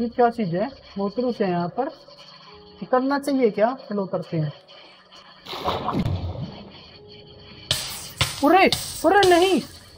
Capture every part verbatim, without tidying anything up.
ये क्या चीज है? मोतरू से यहाँ पर उतरना चाहिए क्या? चलो उतरते हैं। अरे अरे नहीं,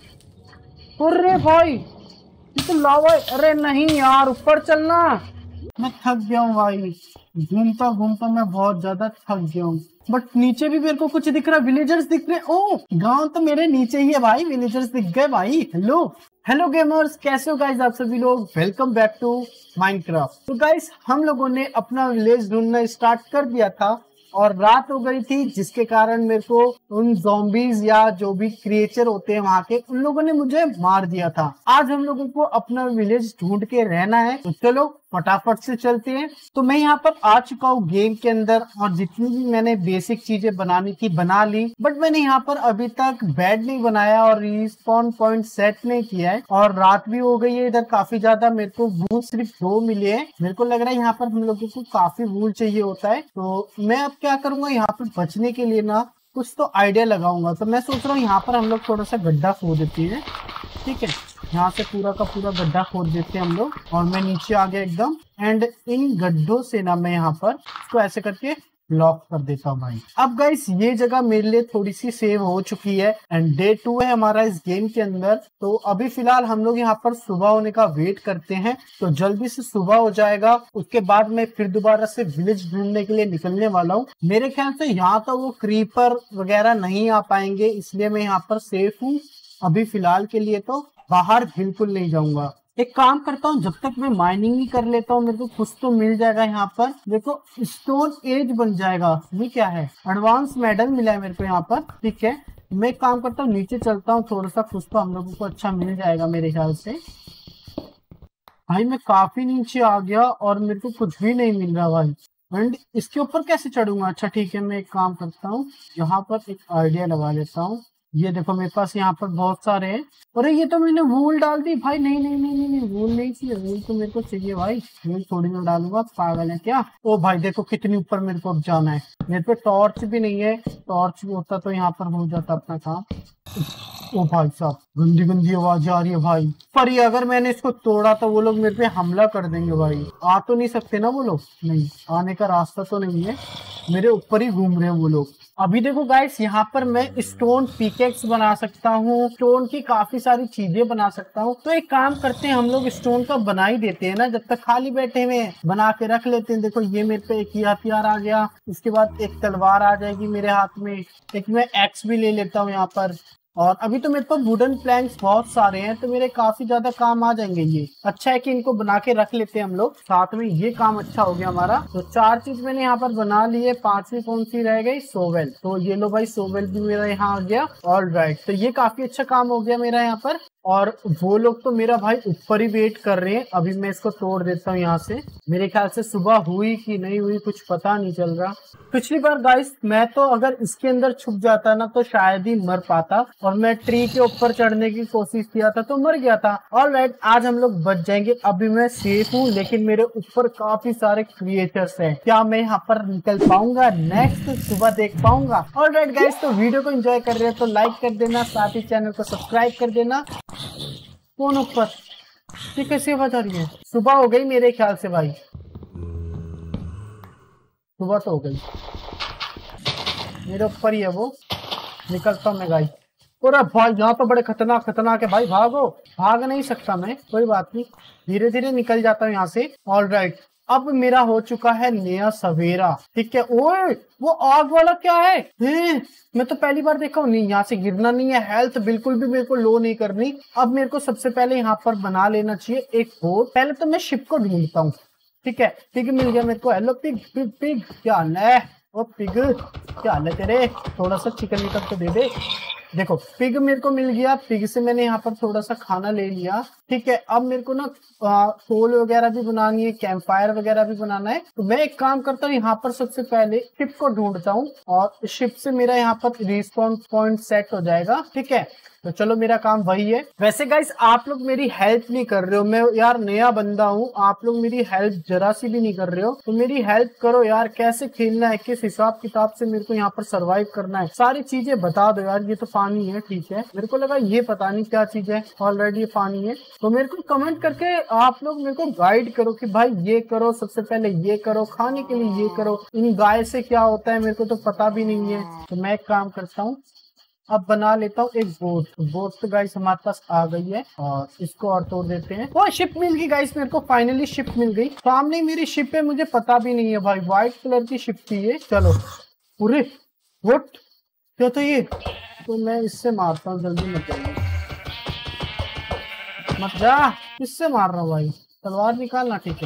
अरे भाई ये तो लावा है। अरे नहीं यार, ऊपर चलना। मैं थक गया हूँ भाई, घूमता घूमता मैं बहुत ज्यादा थक गया हूँ। बट नीचे भी मेरे को कुछ दिख रहा है, विलेजर्स दिख रहे हैं। ओ गांव तो मेरे नीचे ही है भाई, विलेजर्स दिख गए भाई। हेलो हेलो गेमर्स, कैसे हो गाइस आप सभी लोग? Welcome back to Minecraft. तो गाइस हम लोगों ने अपना विलेज ढूंढना स्टार्ट कर दिया था और रात हो गई थी, जिसके कारण मेरे को उन ज़ॉम्बीज या जो भी क्रिएचर होते हैं वहां के, उन लोगों ने मुझे मार दिया था। आज हम लोगों को अपना विलेज ढूंढ के रहना है, तो चलो फटाफट से चलते हैं। तो मैं यहाँ पर आ चुका हूँ गेम के अंदर और जितनी भी मैंने बेसिक चीजें बनानी थी बना ली। बट मैंने यहाँ पर अभी तक बेड नहीं बनाया और रिस्पॉन पॉइंट सेट नहीं किया है और रात भी हो गई है। इधर काफी ज्यादा मेरे को वूल सिर्फ दो मिले हैं। मेरे को लग रहा है यहाँ पर हम लोगों को काफी वूल चाहिए होता है। तो मैं अब क्या करूंगा, यहाँ पर बचने के लिए ना कुछ तो आइडिया लगाऊंगा। तो मैं सोच रहा हूँ यहाँ पर हम लोग थोड़ा सा गड्ढा खोद देते हैं। ठीक है, यहाँ से पूरा का पूरा गड्ढा खोद देते हैं हम लोग और मैं नीचे आ गया एकदम। एंड इन गड्ढों से ना मैं यहाँ पर इसको ऐसे करके लॉक कर देता हूँ भाई। अब गाइस ये जगह मेरे लिए थोड़ी सी सेव हो चुकी है एंड डे टू है हमारा इस गेम के अंदर। तो अभी फिलहाल हम लोग यहाँ पर सुबह होने का वेट करते हैं। तो जल्दी से सुबह हो जाएगा, उसके बाद मैं फिर दोबारा से विलेज ढूंढने के लिए निकलने वाला हूँ। मेरे ख्याल से यहाँ तो वो क्रीपर वगैरह नहीं आ पाएंगे, इसलिए मैं यहाँ पर सेफ हूँ अभी फिलहाल के लिए। तो बाहर बिल्कुल नहीं जाऊंगा। एक काम करता हूँ, जब तक मैं माइनिंग ही कर लेता हूँ, मेरे को कुछ तो मिल जाएगा यहाँ पर। देखो स्टोन एज बन जाएगा। ये क्या है? एडवांस मेडल मिला है मेरे को यहाँ पर। ठीक है, मैं एक काम करता हूँ, नीचे चलता हूँ थोड़ा सा, कुछ तो हम लोगों को अच्छा मिल जाएगा मेरे ख्याल से। भाई मैं काफी नीचे आ गया और मेरे को कुछ भी नहीं मिल रहा भाई। एंड इसके ऊपर कैसे चढ़ूंगा? अच्छा ठीक है, मैं एक काम करता हूँ, यहाँ पर एक आइडिया लगा लेता हूँ। ये देखो मेरे पास यहाँ पर बहुत सारे हैं। अरे ये तो मैंने वूल डाल दी भाई। नहीं नहीं नहीं नहीं, नहीं वूल नहीं चाहिए, वूल तो मेरे को चाहिए भाई। वूल थोड़ी ना डालूंगा, पागल है क्या? ओ भाई देखो कितनी ऊपर मेरे को अब जाना है। मेरे पे टॉर्च भी नहीं है, टॉर्च भी होता तो यहाँ पर हो जाता अपना काम। ओ भाई साहब, गंदी गंदी आवाज आ रही है भाई। पर ये अगर मैंने इसको तोड़ा तो वो लोग मेरे पे हमला कर देंगे भाई। आ तो नहीं सकते ना वो लोग? नहीं, आने का रास्ता तो नहीं है, मेरे ऊपर ही घूम रहे हैं वो लोग। अभी देखो गाइस, यहाँ पर मैं स्टोन पिकेक्स बना सकता हूँ, स्टोन की काफी सारी चीजें बना सकता हूँ। तो एक काम करते हैं, हम लोग स्टोन का बना ही देते हैं ना, जब तक खाली बैठे हुए हैं बना के रख लेते हैं। देखो ये मेरे पे एक हथियार आ गया, इसके बाद एक तलवार आ जाएगी मेरे हाथ में, एक मैं एक्स भी ले लेता हूँ यहाँ पर। और अभी तो मेरे पास वुडन प्लैंक्स बहुत सारे हैं, तो मेरे काफी ज्यादा काम आ जाएंगे। ये अच्छा है कि इनको बना के रख लेते हैं हम लोग साथ में। ये काम अच्छा हो गया हमारा। तो चार चीज मैंने यहाँ पर बना ली है, पांचवी कौन सी रह गई? सोवेल। तो ये लो भाई, सोवेल भी मेरा यहाँ आ गया। ऑल राइट, तो ये काफी अच्छा काम हो गया मेरा यहाँ पर। और वो लोग तो मेरा भाई ऊपर ही वेट कर रहे हैं। अभी मैं इसको तोड़ देता हूँ यहाँ से। मेरे ख्याल से सुबह हुई कि नहीं हुई कुछ पता नहीं चल रहा। पिछली बार गाइस मैं तो अगर इसके अंदर छुप जाता ना तो शायद ही मर पाता, और मैं ट्री के ऊपर चढ़ने की कोशिश किया था तो मर गया था। ऑलराइट, आज हम लोग बच जाएंगे। अभी मैं सेफ हूँ, लेकिन मेरे ऊपर काफी सारे क्रिएचर्स हैं। क्या मैं यहाँ पर निकल पाऊंगा? नेक्स्ट सुबह देख पाऊंगा? ऑलराइट गाइस, तो वीडियो को एंजॉय कर रहे हैं तो लाइक कर देना, साथ ही चैनल को सब्सक्राइब कर देना। कौन ऊपर? ये कैसी आवाज आ रही है? सुबह हो गई मेरे ख्याल से भाई, सुबह तो हो गई। मेरे ऊपर ही है वो, निकलता हूँ मैं गाइस। और भाई यहाँ तो बड़े खतरनाक खतरनाक है भाई, भागो। भाग नहीं सकता मैं, कोई बात नहीं, धीरे धीरे निकल जाता हूँ यहाँ से। ऑल राइट, अब मेरा हो चुका है नया सवेरा। ठीक है। ओए वो आग वाला क्या है? हैं? मैं तो पहली बार देखा हूँ। नहीं, यहाँ से गिरना नहीं है, हेल्थ बिल्कुल भी मेरे को लो नहीं करनी। अब मेरे को सबसे पहले यहाँ पर बना लेना चाहिए एक बोट। पहले तो मैं शिप को ढूंढता हूँ। ठीक है, पिग मिल गया मेरे को। हेलो पिग, पिग पिग, क्या हाल है? ओ पिग, क्या हाल है तेरे? थोड़ा सा चिकन विकन तो दे दे। देखो पिग मेरे को मिल गया, पिग से मैंने यहाँ पर थोड़ा सा खाना ले लिया। ठीक है, अब मेरे को ना कोल वगैरह भी बनानी है, कैंप फायर वगैरह भी बनाना है। तो मैं एक काम करता हूँ, यहाँ पर सबसे पहले शिप को ढूंढता हूँ और शिप से मेरा यहाँ पर रिस्पॉन पॉइंट सेट हो जाएगा। ठीक है, तो चलो मेरा काम वही है। वैसे गाइस आप लोग मेरी हेल्प नहीं कर रहे हो, मैं यार नया बंदा हूँ, आप लोग मेरी हेल्प जरा सी भी नहीं कर रहे हो। तो मेरी हेल्प करो यार, कैसे खेलना है, किस हिसाब किताब से मेरे को यहाँ पर सरवाइव करना है, सारी चीजें बता दो यार। ये तो पानी है, ठीक है। मेरे को लगा ये पता नहीं क्या चीज है, ऑलरेडी ये पानी है। तो मेरे को कमेंट करके आप लोग मेरे को गाइड करो कि भाई ये करो, सबसे पहले ये करो, खाने के लिए ये करो। इन गाय से क्या होता है मेरे को तो पता भी नहीं है। तो मैं एक काम करता हूँ, अब बना लेता हूँ एक बोट। बोट तो गाइस हमारे पास आ गई है और इसको और तोड़ देते हैं। वो शिप मिल गई गाइस, मेरे को फाइनली शिप मिल गई। सामने मेरी शिप है, मुझे पता भी नहीं है भाई, व्हाइट कलर की शिप थी ये। चलो पूरे वोट क्या था ये, तो मैं इससे मारता हूँ, जल्दी मत जाइए, मत जा। किससे मार रहा हूँ भाई, तलवार निकालना, ठीक है।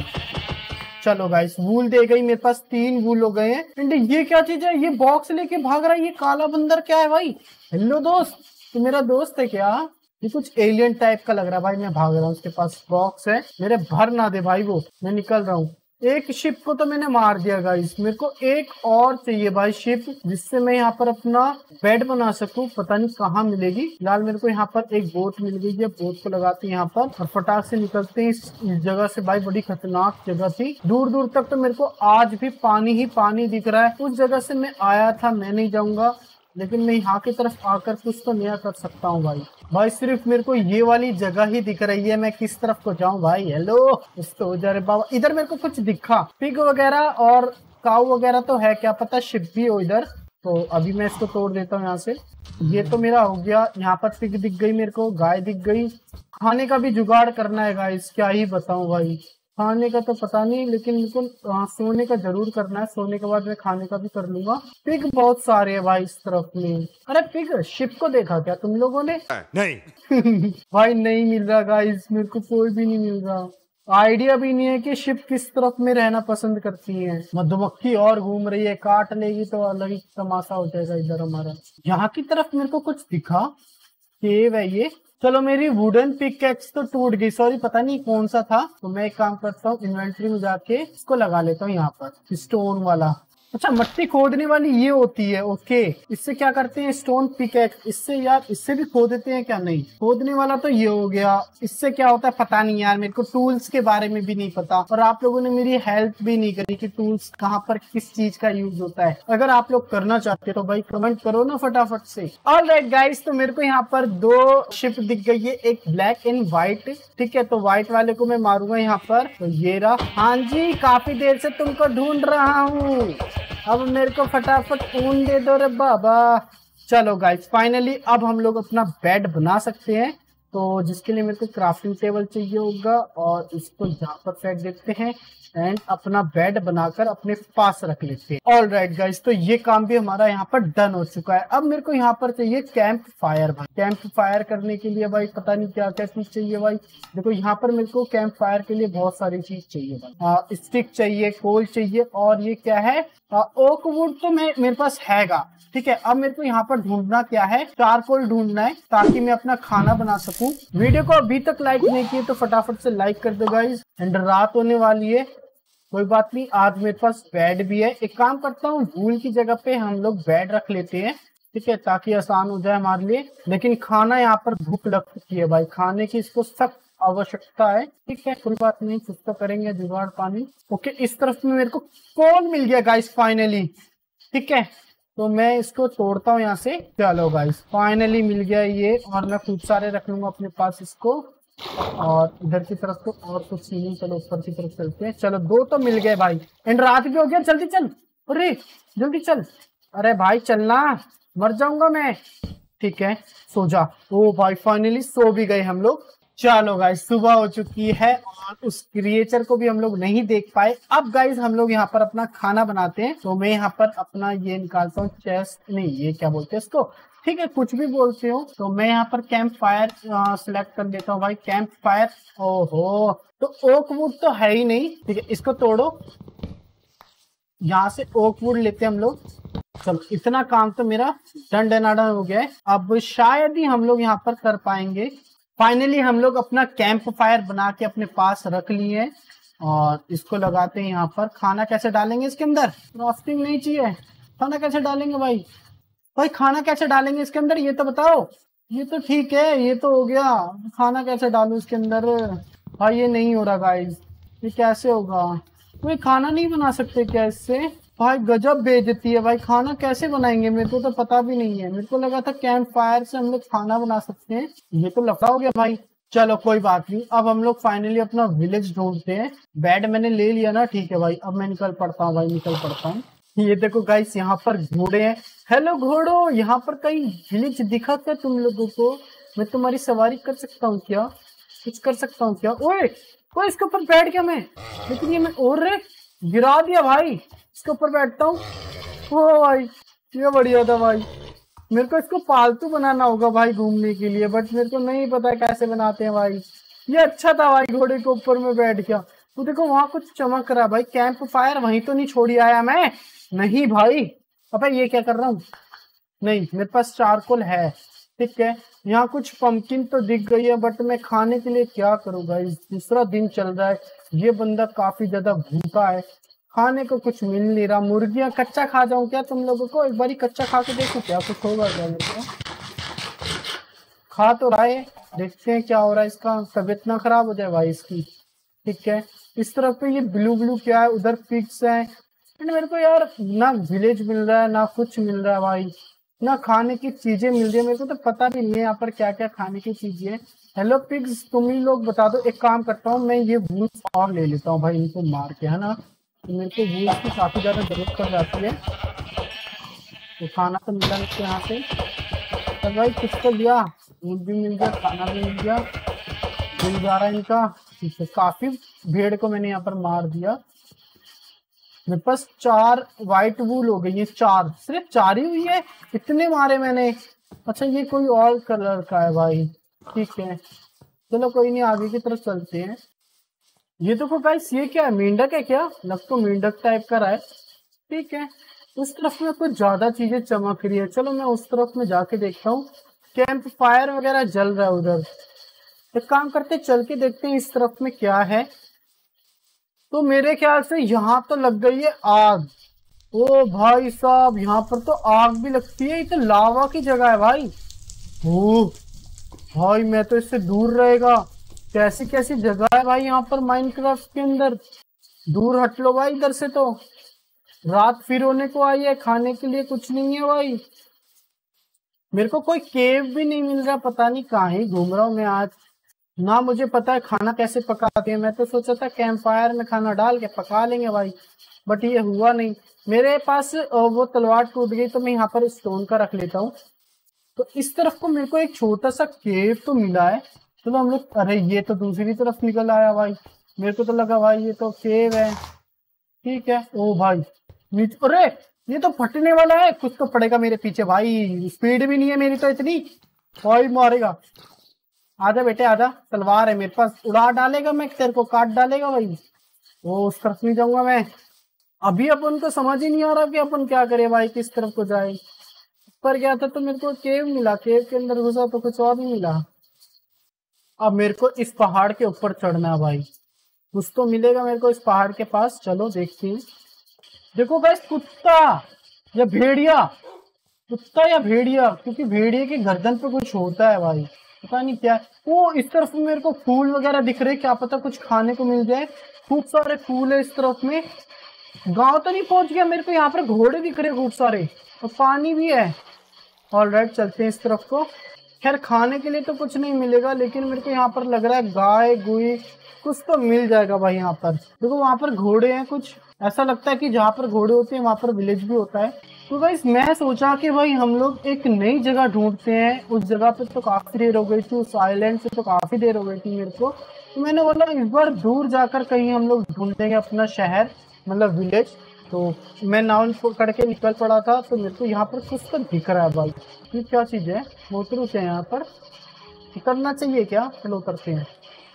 चलो गाइस वूल दे गई, मेरे पास तीन वूल हो गए हैं। एंड ये क्या चीज है, ये बॉक्स लेके भाग रहा है, ये काला बंदर क्या है भाई। हेलो दोस्त, तो मेरा दोस्त है क्या? ये कुछ एलियन टाइप का लग रहा है भाई। मैं भाग रहा हूँ, उसके पास बॉक्स है, मेरे भर ना दे भाई वो। मैं निकल रहा हूँ। एक शिप को तो मैंने मार दिया गाइस, मेरे को एक और चाहिए भाई शिप, जिससे मैं यहाँ पर अपना बेड बना सकूं। पता नहीं कहाँ मिलेगी। फिलहाल मेरे को यहाँ पर एक बोट मिल गई है, बोट को लगाते हैं यहाँ पर और फटाक से निकलते हैं इस जगह से। भाई बड़ी खतरनाक जगह थी, दूर दूर तक तो मेरे को आज भी पानी ही पानी दिख रहा है। उस जगह से मैं आया था, मैं नहीं जाऊंगा, लेकिन मैं यहाँ की तरफ आकर कुछ तो नया कर सकता हूँ भाई। भाई सिर्फ मेरे को ये वाली जगह ही दिख रही है, मैं किस तरफ को जाऊँ भाई। हेलो कुछ तो हो जा रहे बाबा। इधर मेरे को कुछ दिखा, पिग वगैरह और काऊ वगैरह तो है, क्या पता शिप भी हो इधर। तो अभी मैं इसको तोड़ देता हूँ यहाँ से। ये तो मेरा हो गया। यहाँ पर पिग दिख गई मेरे को, गाय दिख गई। खाने का भी जुगाड़ करना है गाइस, क्या ही बताऊँ भाई। खाने का तो पता नहीं, लेकिन मेरे को सोने का जरूर करना है। सोने के बाद मैं खाने का भी कर लूंगा। पिग बहुत सारे है भाई इस तरफ में। अरे पिग शिप को देखा क्या तुम लोगों ने? नहीं भाई नहीं मिल रहा गाइस, मेरे को कोई भी नहीं मिल रहा। आइडिया भी नहीं है कि शिप किस तरफ में रहना पसंद करती है। मधुमक्खी और घूम रही है, काट लेगी तो अलग ही तमाशा हो जाएगा इधर हमारा। यहाँ की तरफ मेरे को कुछ दिखा, केव है ये। चलो मेरी वुडन पिकैक्स तो टूट गई, सॉरी पता नहीं कौन सा था। तो मैं एक काम करता हूँ, इन्वेंटरी में जाके इसको लगा लेता हूँ यहाँ पर, स्टोन वाला। अच्छा मट्टी खोदने वाली ये होती है, ओके। इससे क्या करते हैं, स्टोन पिकैक्स। इससे यार इससे भी खोदते हैं क्या? नहीं, खोदने वाला तो ये हो गया। इससे क्या होता है पता नहीं यार, मेरे को टूल्स के बारे में भी नहीं पता। और आप लोगों ने मेरी हेल्प भी नहीं करी कि टूल्स कहाँ पर किस चीज का यूज होता है। अगर आप लोग करना चाहते हो तो भाई कमेंट करो ना फटाफट से। ऑलराइट गाइस, तो मेरे को यहाँ पर दो शिप दिख गई है, एक ब्लैक एंड व्हाइट, ठीक है। तो व्हाइट वाले को मैं मारूंगा यहाँ पर। तो ये रहा। हाँ जी, काफी देर से तुमको ढूंढ रहा हूँ, अब मेरे को फटाफट ऊन दे दो रे बाबा। चलो गाइस फाइनली अब हम लोग अपना बेड बना सकते हैं। तो जिसके लिए मेरे को क्राफ्टिंग टेबल चाहिए होगा और इसको यहाँ पर फेंक देते हैं एंड अपना बेड बनाकर अपने पास रख लेते हैं। ऑल राइट गाइस, तो ये काम भी हमारा यहाँ पर डन हो चुका है। अब मेरे को यहाँ पर चाहिए कैंप फायर भाई। कैंप फायर करने के लिए भाई पता नहीं क्या क्या चीज चाहिए भाई। देखो यहाँ पर मेरे को कैंप फायर के लिए बहुत सारी चीज चाहिए भाई। स्टिक चाहिए, कोल चाहिए और ये क्या है, ओक वुड तो मैं मेरे पास हैगा, ठीक है। अब मेरे को यहाँ पर ढूंढना क्या है, चारकोल ढूंढना है ताकि मैं अपना खाना बना सकूं। वीडियो को अभी तक लाइक नहीं किए तो फटाफट से लाइक कर दो गाइस। एंड रात होने वाली है, कोई बात नहीं, आज मेरे पास बेड भी है। एक काम करता हूँ, वूल की जगह पे हम लोग बेड रख लेते हैं, ठीक है, ताकि आसान हो जाए हमारे लिए। लेकिन खाना यहाँ पर भूख लग चुकी है भाई, खाने की इसको सख्त आवश्यकता है, ठीक है। कोई बात नहीं, कुछ तो करेंगे जुगाड़ पानी। ओके, इस तरफ में मेरे को कोल मिल गया गाइस फाइनली, ठीक है। तो मैं इसको तोड़ता हूँ यहाँ से। चलो गाइस फाइनली मिल गया ये, और मैं खूब सारे रख लूंगा अपने पास इसको। और इधर की तरफ तो और कुछ नहीं, चलो ऊपर की तरफ चलते हैं। चलो दो तो मिल गए भाई, एंड रात भी हो गया, जल्दी चल। अरे जल्दी चल, अरे भाई चलना, मर जाऊंगा मैं, ठीक है। सो जा। ओ भाई फाइनली सो भी गए हम लोग। चलो गाइस सुबह हो चुकी है और उस क्रिएचर को भी हम लोग नहीं देख पाए। अब गाइस हम लोग यहाँ पर अपना खाना बनाते हैं। तो मैं यहाँ पर अपना ये निकालता हूँ, चेस्ट नहीं, ये क्या बोलते हैं इसको, ठीक है, कुछ भी बोलते हो। तो मैं यहाँ पर कैंप फायर सिलेक्ट कर देता हूँ भाई, कैंप फायर। ओहो, तो ओक वुड तो है ही नहीं, ठीक है, इसको तोड़ो। यहाँ से ओक वुड लेते हैं हम लोग। चलो इतना काम तो मेरा डन डनाडन हो गया है। अब शायद ही हम लोग यहाँ पर कर पाएंगे। फाइनली हम लोग अपना कैंप फायर बना के अपने पास रख लिए हैं और इसको लगाते हैं यहाँ पर। खाना कैसे डालेंगे इसके अंदर, क्राफ्टिंग नहीं चाहिए, खाना कैसे डालेंगे भाई, भाई खाना कैसे डालेंगे इसके अंदर ये तो बताओ। ये तो ठीक है, ये तो हो गया, खाना कैसे डालूं इसके अंदर भाई, ये नहीं हो रहा गाइस, ये कैसे होगा। कोई खाना नहीं बना सकते क्या इससे? भाई गजब बेइज्जती है भाई। खाना कैसे बनाएंगे मेरे को तो पता भी नहीं है। मेरे को लगा था कैंप फायर से हम लोग खाना बना सकते हैं, ये तो लफड़ा हो गया भाई। चलो कोई बात नहीं, अब हम लोग फाइनली अपना विलेज ढूंढते हैं। बेड मैंने ले लिया ना, ठीक है भाई, अब मैं निकल पड़ता हूँ भाई, निकल पड़ता हूँ। ये देखो गाइस, यहाँ पर घोड़े हैं। हेलो घोड़ो, यहाँ पर कहीं विलेज दिखा क्या तुम लोगों को? मैं तुम्हारी सवारी कर सकता हूँ क्या? कुछ कर सकता हूँ क्या? ओए ओए, इसके ऊपर बैठ गया मैं, लेकिन ये मैं और रे गिरा दिया भाई। इसके ऊपर बैठता हूँ। ओ भाई ये बढ़िया था भाई। मेरे को इसको पालतू बनाना होगा भाई घूमने के लिए, बट मेरे को नहीं पता कैसे बनाते हैं भाई। ये अच्छा था भाई, घोड़े के ऊपर में बैठ गया। तो देखो वहां कुछ चमक रहा है भाई। कैंप फायर वहीं तो नहीं छोड़ी आया मैं? नहीं भाई, अबे ये क्या कर रहा हूँ? नहीं, मेरे पास चारकोल है, ठीक है। यहाँ कुछ पंपकिन तो दिख गई है, बट मैं खाने के लिए क्या करूँ भाई? दूसरा दिन चल रहा है, ये बंदा काफी ज्यादा भूखा है, खाने को कुछ मिल नहीं रहा। मुर्गियां कच्चा खा जाऊं क्या तुम लोगों को? एक बारी कच्चा खा के देखो क्या कुछ होगा क्या मेरे को? खा तो रहा है, देखते हैं क्या हो रहा है इसका। तबीयत ना खराब हो जाए भाई इसकी, ठीक है। इस तरफ पे ये ब्लू ब्लू क्या है, उधर पिग्स है। मेरे को यार ना विलेज मिल रहा है ना कुछ मिल रहा है भाई, ना खाने की चीजें मिल रही है। मेरे को तो पता भी नहीं है यहाँ पर क्या क्या खाने की चीजें है। हेलो पिग्स, तुम ही लोग बता दो। एक काम करता हूँ, मैं ये वुल्फ और ले लेता हूँ भाई, इनको मार के, है ना। तो मेरे को वुल्फ की काफी ज्यादा जरूरत पड़ जाती है। तो खाना तो मिला मुझको यहाँ से, तो भाई कुछ तो दिया, दूध भी मिल गया, खाना भी मिल गया, मिल जा रहा है इनका। ठीक है, काफी भेड़ को मैंने यहाँ पर मार दिया। मेरे पास चार व्हाइट वूल हो गई है, चार, सिर्फ चार ही हुई है, इतने मारे मैंने। अच्छा ये कोई और कलर का है भाई, ठीक है। चलो कोई नहीं, आगे की तरफ चलते हैं। ये देखो गाइस, ये क्या है? मेंढक है क्या? लग तो मेंढक टाइप का रहा है, ठीक है। उस तरफ में कुछ ज्यादा चीजें चमक रही है, चलो मैं उस तरफ में जाके देखता हूँ। कैंप फायर वगैरह जल रहा है उधर, एक काम करते चल के देखते हैं इस तरफ में क्या है। तो मेरे ख्याल से यहाँ तो लग गई है आग। ओ भाई साहब, यहाँ पर तो आग भी लगती है, ये तो लावा की जगह है भाई। ओ भाई, मैं तो इससे दूर रहेगा। कैसी कैसी जगह है भाई यहाँ पर माइनक्राफ्ट के अंदर। दूर हट लो भाई इधर से। तो रात फिर होने को आई है, खाने के लिए कुछ नहीं है भाई। मेरे को कोई केव भी नहीं मिल रहा, पता नहीं कहाँ ही घूम रहा हूँ मैं आज। ना मुझे पता है खाना कैसे पकाते हैं। मैं तो सोचा था कैंप फायर में खाना डाल के पका लेंगे भाई, बट ये हुआ नहीं। मेरे पास वो तलवार टूट गई, तो मैं यहाँ पर स्टोन का रख लेता हूँ। तो इस तरफ को मेरे को एक छोटा सा केव तो मिला है। चलो हम लोग, अरे ये तो दूसरी तरफ निकल आया भाई। मेरे को तो लगा भाई ये तो केव है, ठीक है। ओ भाई नीचे, अरे ये तो फटने वाला है, कुछ तो पड़ेगा मेरे पीछे भाई। स्पीड भी नहीं है मेरी तो इतनी, भाई मारेगा। आजा बेटे आजा, तलवार है मेरे पास, उड़ा डालेगा, मैं तेरे को काट डालेगा भाई। वो उस तरफ नहीं जाऊंगा मैं। अभी अपन को समझ ही नहीं आ रहा कि अपन क्या करें भाई, किस तरफ को जाए। ऊपर गया था तो मेरे को केव मिला, केव के अंदर घुसा तो कुछ और नहीं मिला। अब मेरे को इस पहाड़ के ऊपर चढ़ना है भाई, कुछ तो मिलेगा मेरे को इस पहाड़ के पास। चलो देखते हैं। देखो गाइस, कुत्ता या भेड़िया, कुत्ता या भेड़िया, क्योंकि भेड़िए के गर्दन पे कुछ होता है भाई, पता नहीं क्या। वो इस तरफ में मेरे को फूल वगैरह दिख रहे, क्या पता कुछ खाने को मिल जाए। खूब सारे फूल है इस तरफ में। गांव तो नहीं पहुंच गया, मेरे को यहाँ पर घोड़े दिख रहे खूब सारे, और पानी भी है। ऑलराइट, चलते हैं इस तरफ को। खैर खाने के लिए तो कुछ नहीं मिलेगा, लेकिन मेरे को यहाँ पर लग रहा है गाय गुई कुछ तो मिल जाएगा भाई यहाँ पर। देखो वहाँ पर घोड़े हैं कुछ, ऐसा लगता है कि जहाँ पर घोड़े होते हैं वहाँ पर विलेज भी होता है। तो भाई मैं सोचा कि भाई हम लोग एक नई जगह ढूंढते हैं। उस जगह पे तो काफी देर हो गई थी, उस आइलैंड से तो काफी देर हो गई थी मेरे को। तो मैंने बोला इस बार दूर जाकर कहीं हम लोग ढूंढेंगे अपना शहर, मतलब विलेज। तो मैं नाव पकड़ के निकल पड़ा था, तो मेरे को यहाँ पर कुछ तो दिख रहा है भाई। ये क्या चीज है? मोटरू से यहाँ पर उतरना चाहिए क्या? चलो उतरते हैं।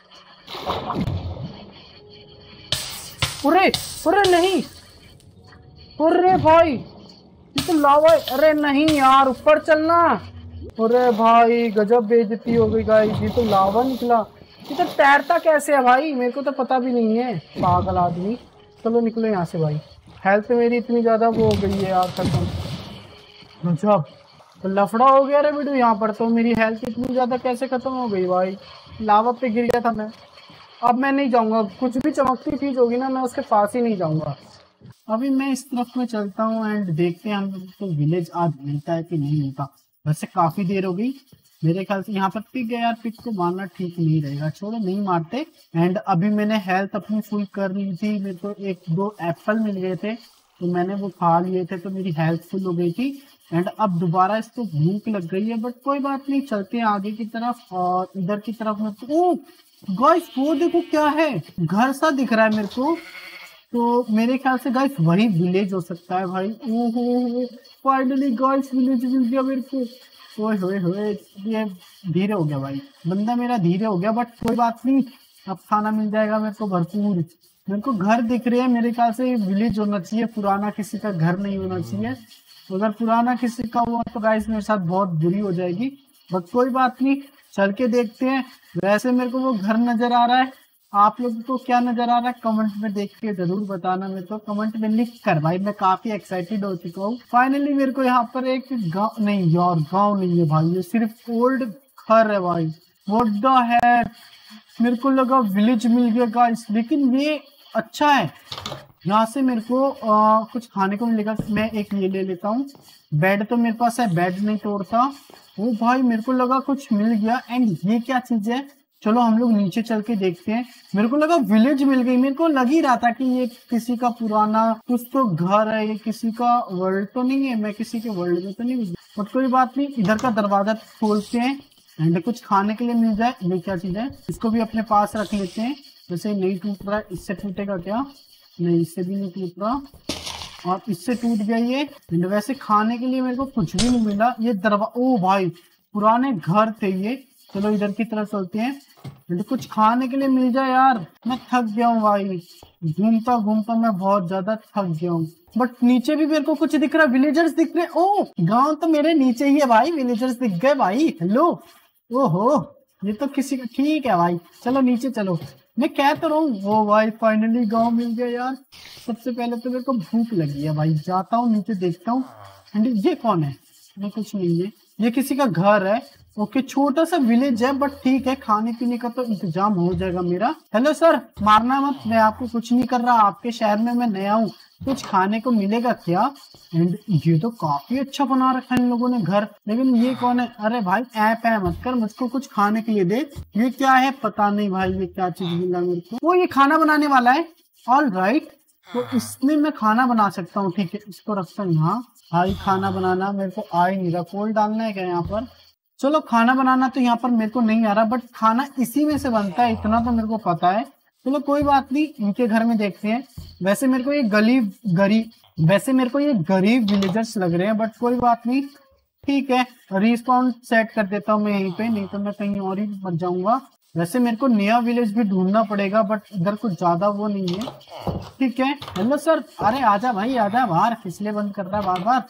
अरे अरे नहीं, अरे भाई ये तो लावा है। अरे नहीं यार, ऊपर चलना। अरे भाई गजब बेइज्जती हो गई गाइस, ये तो लावा निकला। ये तो तैरता कैसे है भाई, मेरे को तो पता भी नहीं है, पागल आदमी। चलो निकलो यहाँ से भाई, हेल्थ मेरी इतनी ज्यादा वो हो गई है यार खत्म। गजब तो लफड़ा हो गया रे वीडियो यहाँ पर। तो मेरी हेल्थ इतनी ज्यादा कैसे खत्म हो गई भाई? लावा पे गिर गया था मैं। अब मैं नहीं जाऊंगा, कुछ भी चमकती चीज होगी ना मैं उसके पास ही नहीं जाऊंगा। अभी मैं इस तरफ में चलता हूँ एंड देखते हैं हम लोग को विलेज आज मिलता है कि नहीं मिलता। वैसे काफी देर हो गई, मेरे ख्याल से यहाँ पर पिक गया यार, पिक को मारना ठीक नहीं रहेगा, छोड़ो नहीं मारते। एंड अभी मैंने हेल्थ अपनी फुल कर ली थी, मेरे को एक दो एप्पल मिल गए थे तो मैंने वो खा लिए थे, तो मेरी हेल्थ फुल हो गई थी। एंड अब दोबारा इसको भूख लग गई है, बट कोई बात नहीं, चलते हैं आगे की तरफ। और इधर की तरफ में ओ गाइस वो देखो क्या है, घर सा दिख रहा है मेरे को, तो मेरे ख्याल से गाइस वही विलेज हो सकता है भाई। ओहो फाइनली गाइस विलेज मिल गया मेरे को। ओए होए होए, ये धीरे हो गया भाई, बंदा मेरा धीरे हो गया, बट कोई बात नहीं, अब खाना मिल जाएगा मेरे को भरपूर। मेरे को घर दिख रहे हैं, मेरे ख्याल से विलेज होना चाहिए, पुराना किसी का घर नहीं होना चाहिए। अगर पुराना किसी का हुआ तो गाइस मेरे साथ बहुत बुरी हो जाएगी, बट कोई बात नहीं, चल के देखते हैं। वैसे मेरे को वो घर नजर आ रहा है, आप लोगों को क्या नजर आ रहा है कमेंट में देख के जरूर बताना मेरे को, कमेंट में लिख कर भाई, मैं काफी एक्साइटेड हो चुका हूँ। फाइनली मेरे को यहाँ पर एक गाँव नहीं यार, गाँव नहीं है भाई, ये सिर्फ ओल्ड घर है भाई। व्हाट द हेक, मेरे को लगा विलेज मिल गया गाइस, लेकिन ये अच्छा है, यहाँ से मेरे को आ, कुछ खाने को मिलेगा। मैं एक ये ले लेता हूँ, बेड तो मेरे पास है, बेड नहीं तोड़ता। वो भाई मेरे को लगा कुछ मिल गया। एंड ये क्या चीज है, चलो हम लोग नीचे चल के देखते हैं। मेरे को लगा विलेज मिल गई, मेरे को लग ही रहा था कि ये किसी का पुराना कुछ तो घर है, ये किसी का वर्ल्ड तो नहीं है, मैं किसी के वर्ल्ड में तो नहीं, बट कोई बात नहीं, इधर का दरवाजा खोलते हैं एंड कुछ खाने के लिए मिल जाए। ये क्या चीज है, इसको भी अपने पास रख लेते हैं, जैसे नहीं टूट रहा है, इससे टूटेगा क्या, नहीं इससे भी नहीं टूट रहा, और इससे टूट गया ये। वैसे खाने के लिए मेरे को कुछ भी नहीं मिला, ये दरवा ओ भाई पुराने घर थे ये। चलो इधर की तरफ चलते हैं, कुछ खाने के लिए मिल जाए यार, मैं थक गया हूँ भाई, घूमता घूमता मैं बहुत ज्यादा थक गया हूँ। बट नीचे भी मेरे को कुछ दिख रहा है, विलेजर्स दिख रहे हैं। ओ गांव तो मेरे नीचे ही है भाई, विलेजर्स दिख गए भाई, हेलो। ओहो ये तो किसी का, ठीक है भाई, चलो नीचे चलो, मैं कह तो रहा हूँ। वो भाई फाइनली गांव मिल गया यार। सबसे पहले तो मेरे को भूख लगी है भाई, जाता हूँ नीचे देखता हूँ। ये कौन है, ये कुछ नहीं है, ये किसी का घर है। ओके छोटा सा विलेज है, बट ठीक है, खाने पीने का तो इंतजाम हो जाएगा मेरा। हेलो सर, मारना मत, मैं आपको कुछ नहीं कर रहा, आपके शहर में मैं नया हूँ, कुछ खाने को मिलेगा क्या। एंड ये तो काफी अच्छा बना रखा है इन लोगों ने घर, लेकिन ये कौन है, अरे भाई ऐप है मत कर, मुझको कुछ खाने के लिए दे। ये क्या है पता नहीं भाई, ये क्या चीज मिला मेरे को, वो ये खाना बनाने वाला है। ऑल राइट, तो इसमें मैं खाना बना सकता हूँ, ठीक है, इसको रखता हूँ यहाँ। भाई खाना बनाना मेरे को आ ही नहीं रहा, कोल डालना है क्या यहाँ पर, चलो खाना बनाना तो यहाँ पर मेरे को नहीं आ रहा, बट खाना इसी में से बनता है, इतना तो मेरे को पता है। चलो कोई बात नहीं, इनके घर में देखते हैं। वैसे मेरे को ये गरीब गरीब वैसे मेरे को ये गरीब विलेजर्स लग रहे हैं, बट कोई बात नहीं, ठीक है, रिस्पॉन सेट कर देता हूँ मैं यहीं पे, नहीं तो मैं कहीं और ही मर जाऊंगा। वैसे मेरे को नया विलेज भी ढूंढना पड़ेगा, बट इधर कुछ ज्यादा वो नहीं है, ठीक है। हेलो सर, अरे आजा भाई आजा, बाहर इसलिए बंद कर रहा है बार बार।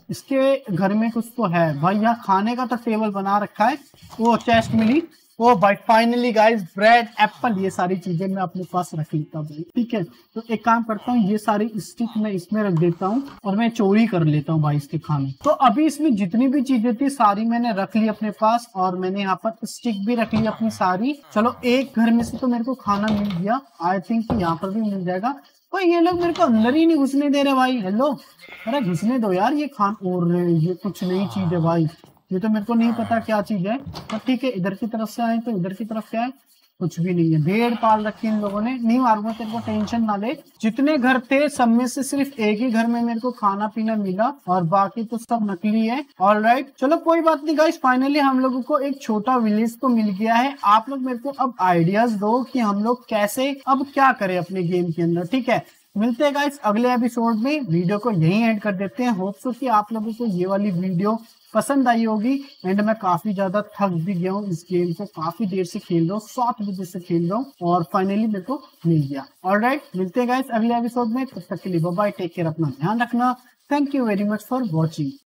इसके घर में कुछ तो है भाई, यहाँ खाने का तो टेबल बना रखा है। वो चेस्ट मिली, ओ भाई फाइनली गाइस, ब्रेड एप्पल ये सारी चीजें मैं अपने पास रख लेता हूँ भाई, ठीक है। तो एक काम करता हूँ, ये सारी स्टिक मैं इसमें रख देता हूँ और मैं चोरी कर लेता हूँ भाई इसके खाने। तो अभी इसमें जितनी भी चीजें थी सारी मैंने रख ली अपने पास, और मैंने यहाँ पर स्टिक भी रख ली अपनी सारी। चलो एक घर में से तो मेरे को खाना मिल गया, आई थिंक यहाँ पर भी मिल जाएगा। भाई ये लोग मेरे को अंदर ही नहीं घुसने दे रहे भाई, हेलो, अरे घुसने दो यार, ये खान, और ये कुछ नई चीज है भाई, ये तो मेरे को नहीं पता क्या चीज है, तो ठीक है, इधर की तरफ से आए तो इधर की तरफ क्या है, कुछ भी नहीं है। भेड़ पाल रखी इन लोगों ने, नहीं मारूंगा तेरे को, टेंशन ना ले। जितने घर थे सब में से सिर्फ एक ही घर में मेरे को खाना पीना मिला, और बाकी तो सब नकली है। ऑलराइट चलो कोई बात नहीं गाइस, फाइनली हम लोगों को एक छोटा विलेज तो मिल गया है। आप लोग मेरे को अब आइडियाज दो कि हम लोग कैसे अब क्या करें अपने गेम के अंदर, ठीक है। मिलते हैं गाइस अगले एपिसोड में, वीडियो को यहीं एंड कर देते हैं। होप सो कि आप लोगों को ये वाली वीडियो पसंद आई होगी। एंड मैं काफी ज्यादा थक भी गया हूँ, इस गेम को काफी देर से खेल रहा हूँ, सात बजे से खेल रहा हूँ, और फाइनली मेरे को मिल गया। ऑलराइट मिलते हैं गाइस अगले एपिसोड में, तब तक के लिए बाय बाय, टेक केयर, अपना ध्यान रखना। Thank you very much for watching.